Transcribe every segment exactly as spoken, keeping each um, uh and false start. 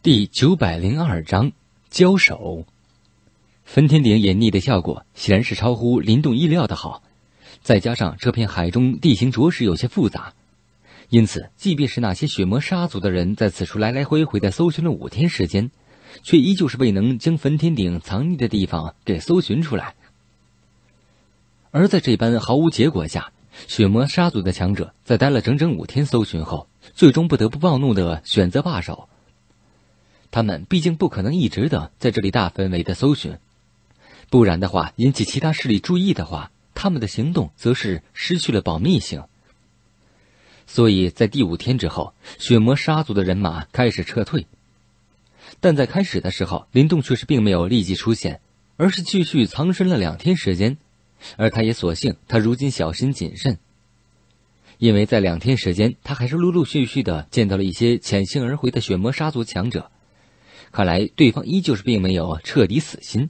第九百零二章交手。分天顶隐匿的效果显然是超乎林动意料的好，再加上这片海中地形着实有些复杂，因此即便是那些血魔杀族的人在此处来来回回的搜寻了五天时间，却依旧是未能将分天顶藏匿的地方给搜寻出来。而在这般毫无结果下，血魔杀族的强者在待了整整五天搜寻后，最终不得不暴怒的选择罢手。他们毕竟不可能一直的在这里大范围的搜寻，不然的话，引起其他势力注意的话，他们的行动则是失去了保密性。所以在第五天之后，血魔杀族的人马开始撤退。但在开始的时候，林动却是并没有立即出现，而是继续藏身了两天时间。而他也索性，他如今小心谨慎，因为在两天时间，他还是陆陆续续的见到了一些潜行而回的血魔杀族强者。看来对方依旧是并没有彻底死心。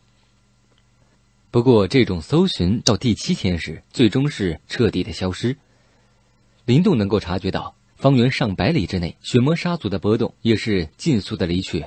不过这种搜寻到第七天时，最终是彻底的消失。林动能够察觉到，方圆上百里之内，血魔杀族的波动也是尽速的离去。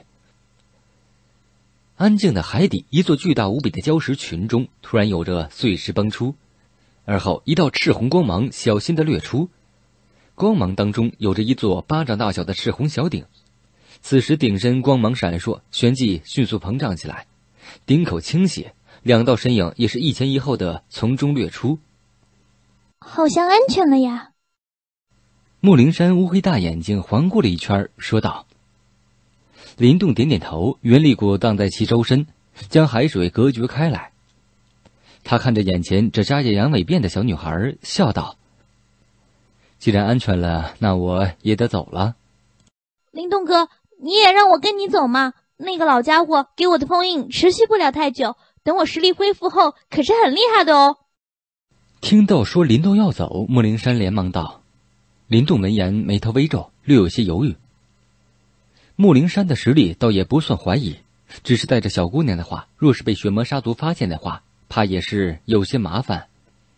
安静的海底，一座巨大无比的礁石群中，突然有着碎石崩出，而后一道赤红光芒小心的掠出，光芒当中有着一座巴掌大小的赤红小鼎。此时鼎身光芒闪烁，旋即迅速膨胀起来，鼎口倾斜，两道身影也是一前一后的从中掠出。 好像安全了呀。 木灵山乌黑大眼睛环顾了一圈，说道。林动点点头，原力鼓荡在其周身，将海水隔绝开来。他看着眼前这扎着羊尾辫的小女孩，笑道：既然安全了，那我也得走了。 林动哥，你也让我跟你走嘛？那个老家伙给我的封印持续不了太久，等我实力恢复后可是很厉害的哦。 听到说林动要走，木灵山连忙道。林动闻言眉头微皱，略有些犹豫。木灵山的实力倒也不算怀疑，只是带着小姑娘的话，若是被血魔杀族发现的话，怕也是有些麻烦。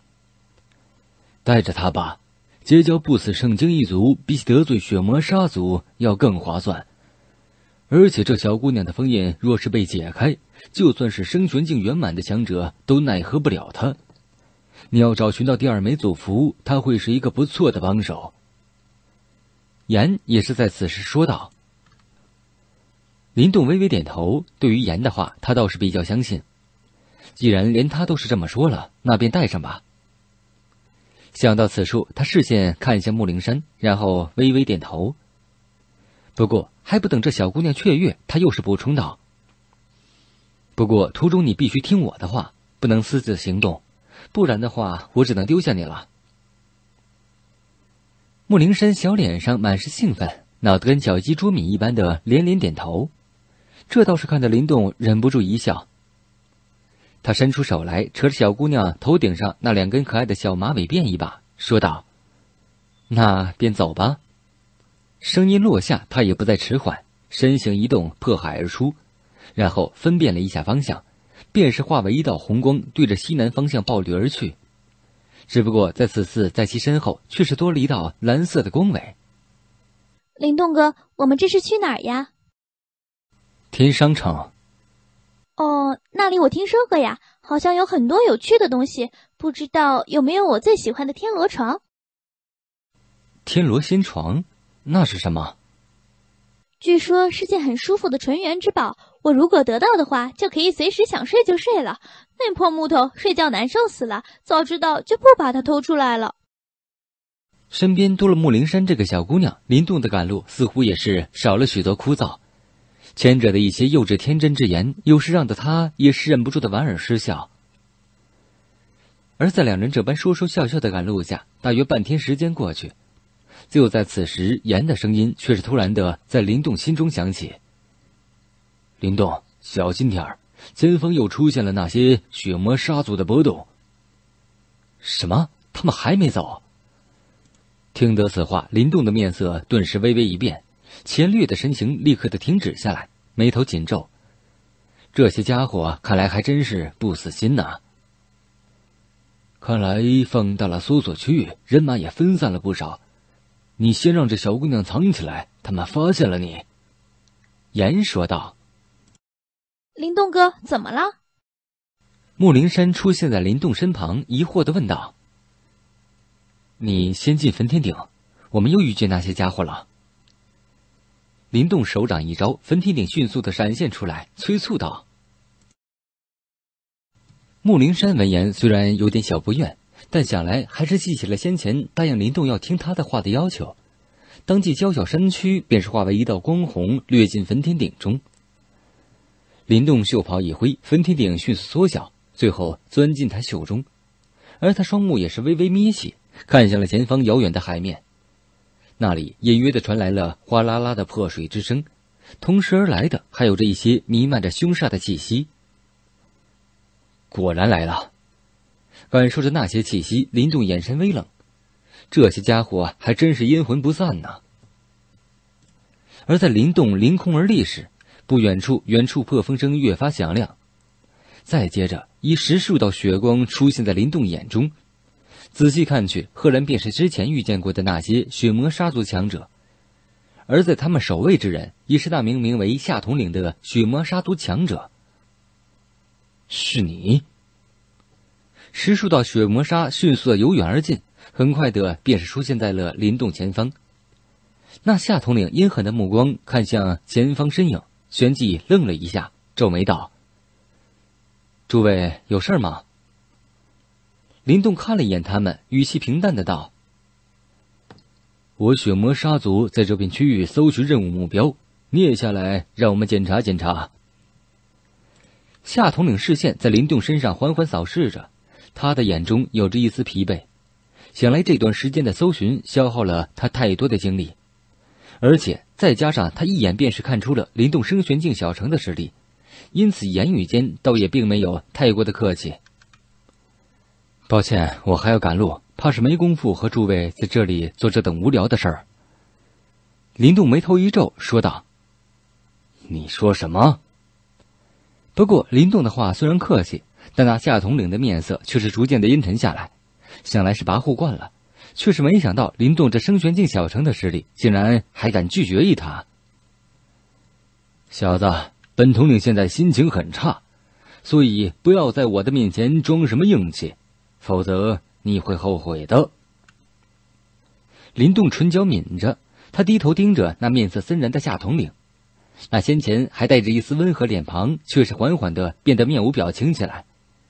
带着她吧，结交不死圣经一族比起得罪血魔杀族要更划算。而且这小姑娘的封印若是被解开，就算是生玄境圆满的强者都奈何不了她。你要找寻到第二枚祖符，她会是一个不错的帮手。言也是在此时说道。林动微微点头，对于言的话，他倒是比较相信。既然连他都是这么说了，那便带上吧。想到此处，他视线看向木灵山，然后微微点头。不过还不等这小姑娘雀跃，他又是补充道：不过途中你必须听我的话，不能私自行动，不然的话我只能丢下你了。木灵山小脸上满是兴奋，脑子跟小鸡啄米一般的连连点头，这倒是看得林动忍不住一笑。他伸出手来，扯着小姑娘头顶上那两根可爱的小马尾辫一把，说道：那便走吧。声音落下，他也不再迟缓，身形一动，破海而出，然后分辨了一下方向，便是化为一道红光，对着西南方向暴掠而去。只不过在此次在其身后却是多了一道蓝色的光尾。 林动哥，我们这是去哪儿呀？ 天商城。 哦，那里我听说过呀，好像有很多有趣的东西，不知道有没有我最喜欢的天罗床？ 天罗仙床？那是什么？ 据说是件很舒服的纯元之宝，我如果得到的话，就可以随时想睡就睡了。那破木头睡觉难受死了，早知道就不把它偷出来了。 身边多了木灵山这个小姑娘，林动的赶路似乎也是少了许多枯燥。前者的一些幼稚天真之言，有时让得他也是忍不住的莞尔失笑。而在两人这般说说笑笑的赶路下，大约半天时间过去，就在此时，言的声音却是突然的在林动心中响起：林动，小心点儿，前方又出现了那些血魔杀族的波动。什么？他们还没走？听得此话，林动的面色顿时微微一变，前掠的身形立刻的停止下来，眉头紧皱。这些家伙看来还真是不死心呐。看来放大了搜索区域，人马也分散了不少。你先让这小姑娘藏起来，他们发现了你。 言说道：“ 林动哥，怎么了？” 木灵山出现在林动身旁，疑惑地问道：“你先进焚天鼎，我们又遇见那些家伙了。”林动手掌一招，焚天鼎迅速地闪现出来，催促道。木灵山闻言虽然有点小不愿，但想来还是记起了先前答应林动要听他的话的要求，当即娇小身躯便是化为一道光虹，掠进焚天鼎中。林动袖袍一挥，焚天鼎迅速缩小，最后钻进他袖中，而他双目也是微微眯起，看向了前方遥远的海面。那里隐约地传来了哗啦啦的破水之声，同时而来的还有着一些弥漫着凶煞的气息。果然来了。感受着那些气息，林动眼神微冷，这些家伙还真是阴魂不散呢。而在林动凌空而立时，不远处远处破风声越发响亮，再接着一十数道血光出现在林动眼中，仔细看去，赫然便是之前遇见过的那些血魔杀族强者，而在他们首位之人也是那名名为夏统领的血魔杀族强者。是你？十数道血魔杀迅速的由远而近，很快的便是出现在了林动前方。那夏统领阴狠的目光看向前方身影，旋即愣了一下，皱眉道：“诸位有事吗？”林动看了一眼他们，语气平淡的道：“我血魔杀族在这片区域搜寻任务目标，捏下来让我们检查检查。”夏统领视线在林动身上缓缓扫视着，他的眼中有着一丝疲惫，想来这段时间的搜寻消耗了他太多的精力，而且再加上他一眼便是看出了林动生玄境小成的实力，因此言语间倒也并没有太过的客气。抱歉，我还要赶路，怕是没工夫和诸位在这里做这等无聊的事儿。林动眉头一皱，说道：“你说什么？”不过林动的话虽然客气，但那夏统领的面色却是逐渐的阴沉下来，想来是跋扈惯了，却是没想到林动这生玄境小成的实力，竟然还敢拒绝一他。小子，本统领现在心情很差，所以不要在我的面前装什么硬气，否则你会后悔的。林动唇角抿着，他低头盯着那面色森然的夏统领，那先前还带着一丝温和脸庞，却是缓缓地变得面无表情起来。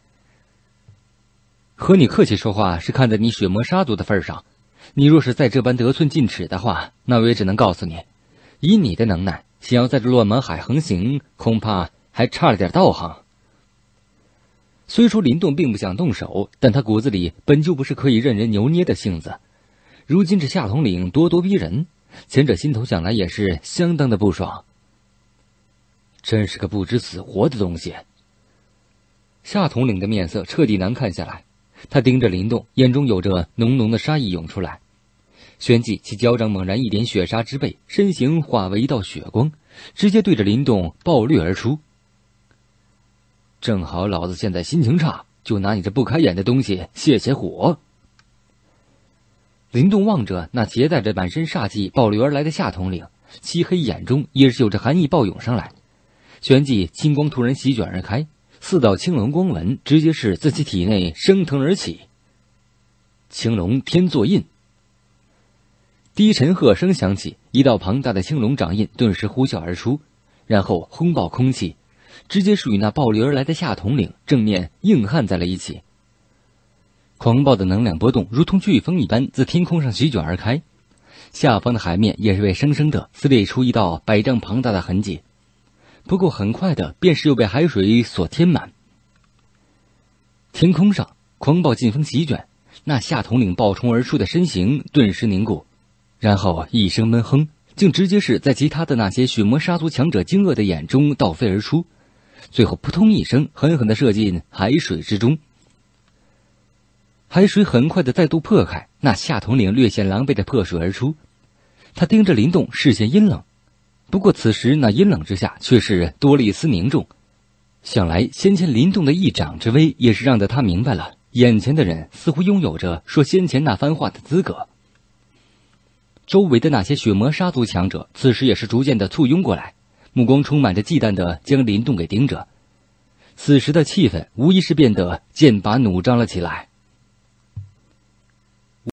和你客气说话是看在你血魔杀族的份上，你若是再这般得寸进尺的话，那我也只能告诉你，以你的能耐，想要在这乱蛮海横行，恐怕还差了点道行。虽说林动并不想动手，但他骨子里本就不是可以任人扭捏的性子，如今这夏统领咄咄逼人，前者心头想来也是相当的不爽。真是个不知死活的东西。夏统领的面色彻底难看下来，他盯着林动，眼中有着浓浓的杀意涌出来，旋即其脚掌猛然一点血杀之背，身形化为一道血光，直接对着林动暴掠而出。正好老子现在心情差，就拿你这不开眼的东西泄泄火。林动望着那携带着满身煞气暴掠而来的夏统领，漆黑眼中也是有着寒意暴涌上来，旋即青光突然席卷而开，四道青龙光纹直接是自其体内升腾而起。青龙天作印，低沉喝声响起，一道庞大的青龙掌印顿时呼啸而出，然后轰爆空气，直接是与那暴掠而来的夏统领正面硬汉在了一起。狂暴的能量波动如同飓风一般自天空上席卷而开，下方的海面也是被生生的撕裂出一道百丈庞大的痕迹，不过很快的便是又被海水所填满。天空上狂暴劲风席卷，那夏统领暴冲而出的身形顿时凝固，然后一声闷哼，竟直接是在其他的那些血魔杀族强者惊愕的眼中倒飞而出，最后扑通一声狠狠地射进海水之中。海水很快的再度破开，那夏统领略显狼狈的破水而出，他盯着林动，视线阴冷，不过此时那阴冷之下却是多了一丝凝重，想来先前林动的一掌之威也是让得他明白了，眼前的人似乎拥有着说先前那番话的资格。周围的那些血魔杀族强者此时也是逐渐的簇拥过来， 目光充满着忌惮地将林动给盯着。此时的气氛无疑是变得剑拔弩张了起来。